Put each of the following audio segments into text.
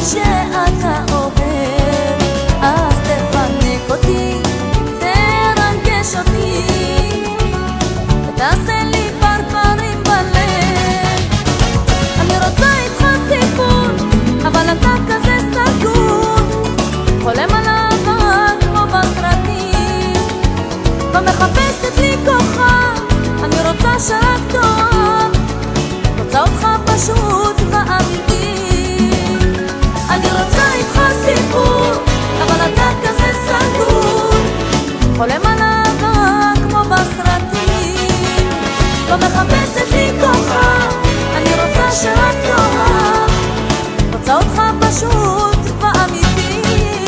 יודעת שאתה אוהב, אז תפנק אותי, תרגש אותי, ותעשה לי פרפרים בלב. אני רוצה איתך סיפור, אבל אתה כזה סגור, חולם על אהבה כמו בסרטים, ומחפשת לי כוכב. אני רוצה שרק תאהב, רוצה אותך פשוט ואמיתי. אני רוצה איתך סיפור, אבל אתה כזה סגור, חולם על אהבה כמו בסרטים, ומחפשת לי כוכב. אני רוצה שרק תאהב, רוצה אותך פשוט ואמיתי.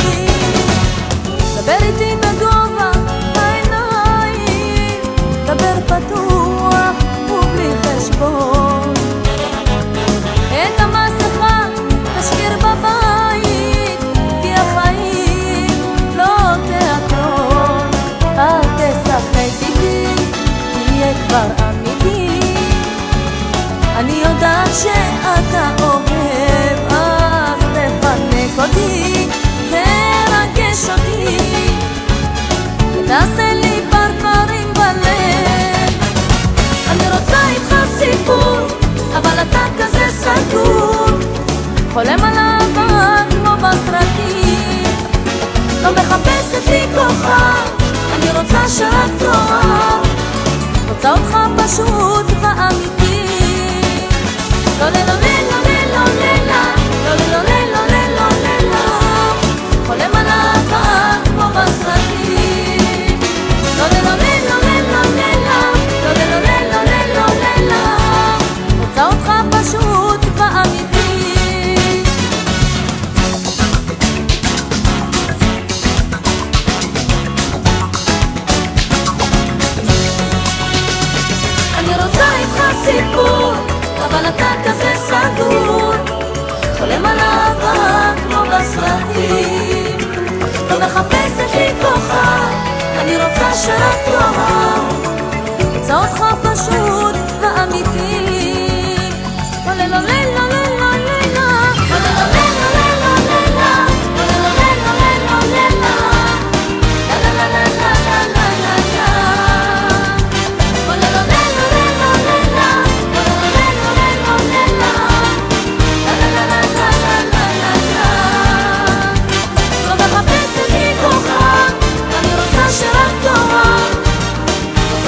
דבר איתי בגובה העיניים, דבר פתוח ובלי חשבון, את המסכה תשאיר בבית, כי החיים לא תיאטרון. אל תשחק איתי, תהיה כבר אמיתי, אני יודעת שאתה אוהב, אז תפנק אותי, תרגש אותי, ותעשה לי פרפרים בלב. אני רוצה איתך סיפור, אבל אתה כזה סגור, חולם על אהבה כמו בסרטים, לא מחפשת לי כוכב. אני רוצה שרק תאהב, רוצה אותך פשוט ואמיתי. לא לא לא לא לא לא לא לא, חולם על אהבה כמו בסרטים. לא לא לא לא לא לא, רוצה אותך פשוט ואמיתי. אני רוצה איתך סיפור, אבל אתה כזה סגור, חולם על אהבה כמו בסרטים, לא מחפשת לי כוכב. אני רוצה שרק תאהב, רוצה אותך פשוט ואמיתי. לא לא לא לא לא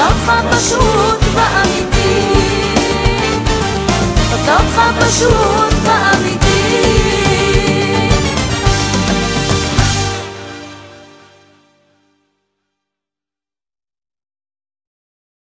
פשוט ואמיתי, רוצה אותך פשוט